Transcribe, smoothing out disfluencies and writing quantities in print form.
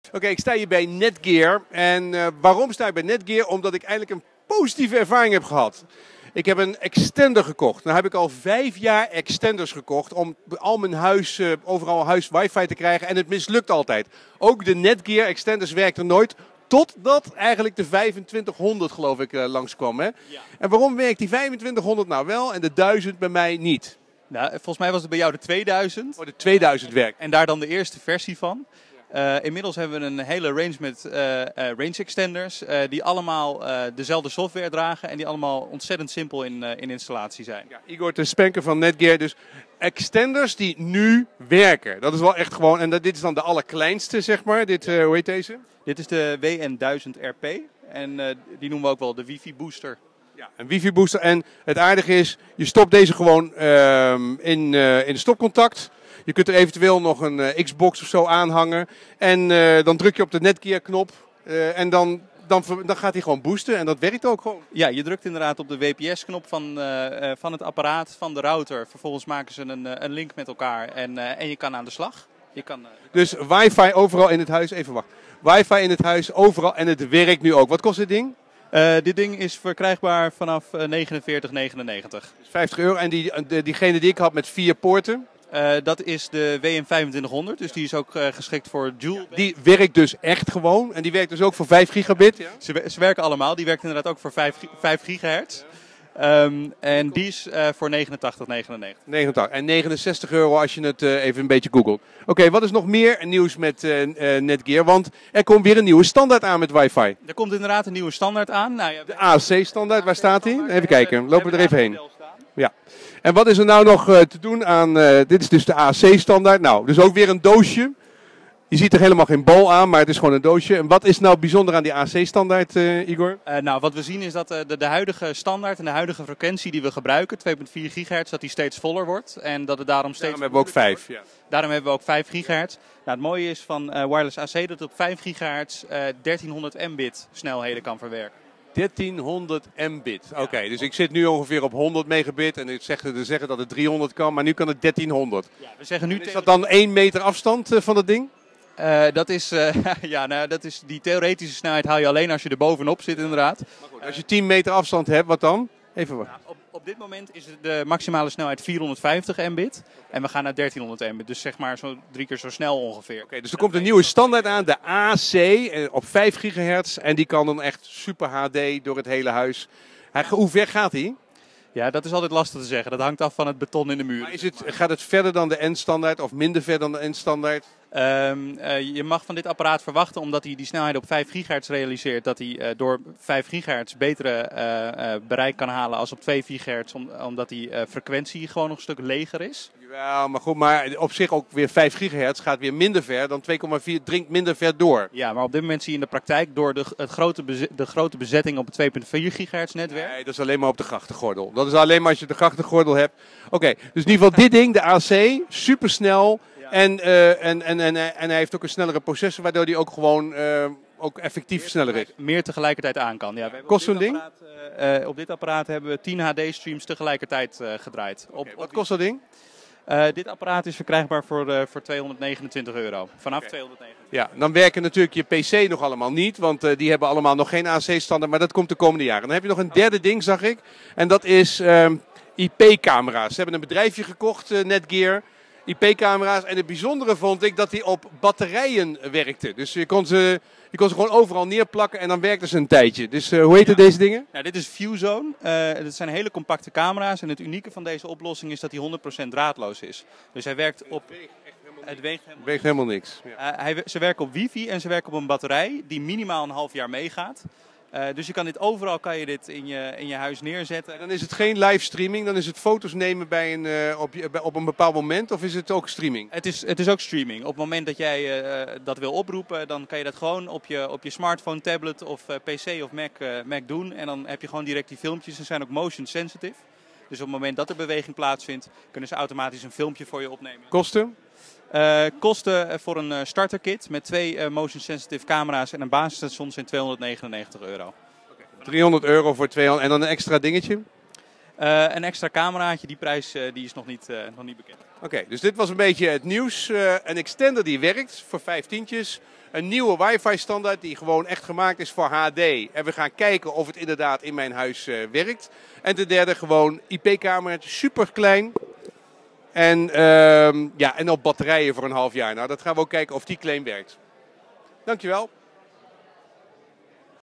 Oké, ik sta hier bij Netgear. En waarom sta ik bij Netgear? Omdat ik eigenlijk een positieve ervaring heb gehad. Ik heb een extender gekocht. Nou heb ik al 5 jaar extenders gekocht om al mijn huis, overal huis wifi te krijgen. En het mislukt altijd. Ook de Netgear extenders werkten nooit. Totdat eigenlijk de 2500 geloof ik langskwam. Hè? Ja. En waarom werkt die 2500 nou wel en de 1000 bij mij niet? Nou, volgens mij was het bij jou de 2000. Oh, de 2000 werkt. En daar dan de eerste versie van. Inmiddels hebben we een hele range met range extenders die allemaal dezelfde software dragen en die allemaal ontzettend simpel in installatie zijn. Ja, Igor de Spenker van Netgear, dus extenders die nu werken. Dat is wel echt gewoon, en dit is dan de allerkleinste zeg maar, hoe heet deze? Dit is de WN1000RP en die noemen we ook wel de wifi booster. Ja, een wifi booster en het aardige is, je stopt deze gewoon in de stopcontact. Je kunt er eventueel nog een Xbox of zo aanhangen. En dan druk je op de Netgear knop. En dan gaat hij gewoon boosten. En dat werkt ook gewoon. Ja, je drukt inderdaad op de WPS-knop van het apparaat, van de router. Vervolgens maken ze een link met elkaar. En je kan aan de slag. Dus wifi overal in het huis. Even wachten. Wifi in het huis overal. En het werkt nu ook. Wat kost dit ding? Dit ding is verkrijgbaar vanaf €49,99. Dus €50. En diegene die ik had met 4 poorten? Dat is de WM2500, dus die is ook geschikt voor dual. Ja, die werkt dus echt gewoon. En die werkt dus ook voor 5 gigabit. Ja? Ze werken allemaal. Die werkt inderdaad ook voor 5 gigahertz. En die is voor €89,99. 89. En €69 als je het even een beetje googelt. Oké, wat is nog meer nieuws met Netgear? Want er komt weer een nieuwe standaard aan met wifi. Er komt inderdaad een nieuwe standaard aan. Nou, ja, de AAC-standaard, waar staat die? Even kijken, lopen we er even heen. Ja. En wat is er nou nog te doen aan, dit is dus de AAC-standaard. Nou, dus ook weer een doosje. Je ziet er helemaal geen bal aan, maar het is gewoon een doosje. En wat is nou bijzonder aan die AAC-standaard, Igor? Nou, wat we zien is dat de huidige standaard en de huidige frequentie die we gebruiken, 2,4 gigahertz, dat die steeds voller wordt. En dat het daarom steeds... Daarom hebben we ook 5. Ja. Daarom hebben we ook 5 gigahertz. Nou, het mooie is van Wireless AC dat het op 5 gigahertz 1300 mbit snelheden kan verwerken. 1300 mbit. Oké, dus ik zit nu ongeveer op 100 megabit en ze zeggen dat het 300 kan, maar nu kan het 1300. Ja, we zeggen nu is dat dan 1 meter afstand van het ding? Dat is, die theoretische snelheid haal je alleen als je er bovenop zit inderdaad. Maar goed, als je 10 meter afstand hebt, wat dan? Even wachten. Nou, op dit moment is de maximale snelheid 450 mbit en we gaan naar 1300 mbit. Dus zeg maar 3 keer zo snel ongeveer. Oké, dus er komt een nieuwe standaard aan, de AC, op 5 gigahertz. En die kan dan echt super HD door het hele huis. Hoe ver gaat hij? Ja, dat is altijd lastig te zeggen. Dat hangt af van het beton in de muur. Maar gaat het verder dan de N-standaard of minder ver dan de N-standaard? Je mag van dit apparaat verwachten, omdat hij die snelheid op 5 gigahertz realiseert, dat hij door 5 gigahertz betere bereik kan halen als op 2 gigahertz, omdat die frequentie gewoon nog een stuk leger is. Ja, maar goed, maar op zich ook weer 5 gigahertz gaat weer minder ver dan 2,4, dringt minder ver door. Ja, maar op dit moment zie je in de praktijk door de grote bezetting op het 2,4 gigahertz netwerk. Nee, dat is alleen maar op de grachtengordel. Dat is alleen maar als je de grachtengordel hebt. Oké, dus in ieder geval dit ding, de AC, supersnel. Ja. En hij heeft ook een snellere processor, waardoor hij ook gewoon ook effectief sneller is. Meer tegelijkertijd aan kan. Ja, kost zo'n ding? Op dit apparaat hebben we 10 HD-streams tegelijkertijd gedraaid. Wat kost dat ding? Dit apparaat is verkrijgbaar voor €229. Vanaf 229. Ja, dan werken natuurlijk je PC nog allemaal niet, want die hebben allemaal nog geen AC-standaard, maar dat komt de komende jaren. Dan heb je nog een derde ding, zag ik, en dat is IP-camera's. Ze hebben een bedrijfje gekocht, Netgear, IP-camera's. En het bijzondere vond ik dat die op batterijen werkte. Dus je kon ze gewoon overal neerplakken en dan werkten ze een tijdje. Dus hoe heten deze dingen? Ja, dit is ViewZone. Dit zijn hele compacte camera's. En het unieke van deze oplossing is dat hij 100% draadloos is. Dus hij werkt op... Het weegt helemaal niks. Ja. Ze werken op wifi en ze werken op een batterij die minimaal een half jaar meegaat. Dus je kan dit overal dit in je huis neerzetten. En dan is het geen livestreaming, dan is het foto's nemen bij op een bepaald moment, of is het ook streaming? Het is ook streaming. Op het moment dat jij dat wil oproepen, dan kan je dat gewoon op je smartphone, tablet of PC of Mac doen. En dan heb je gewoon direct die filmpjes. Ze zijn ook motion sensitive. Dus op het moment dat er beweging plaatsvindt, kunnen ze automatisch een filmpje voor je opnemen. Kosten? Kosten voor een starterkit met 2 motion sensitive camera's en een basisstation zijn €299. €300 voor 200 en dan een extra dingetje? Een extra cameraatje, die prijs die is nog niet bekend. Oké, dus dit was een beetje het nieuws. Een extender die werkt voor 5 tientjes. Een nieuwe wifi standaard die gewoon echt gemaakt is voor HD. En we gaan kijken of het inderdaad in mijn huis werkt. En ten derde gewoon IP-cameraatje, super klein. En op batterijen voor een half jaar. Nou, dat gaan we ook kijken of die claim werkt. Dankjewel.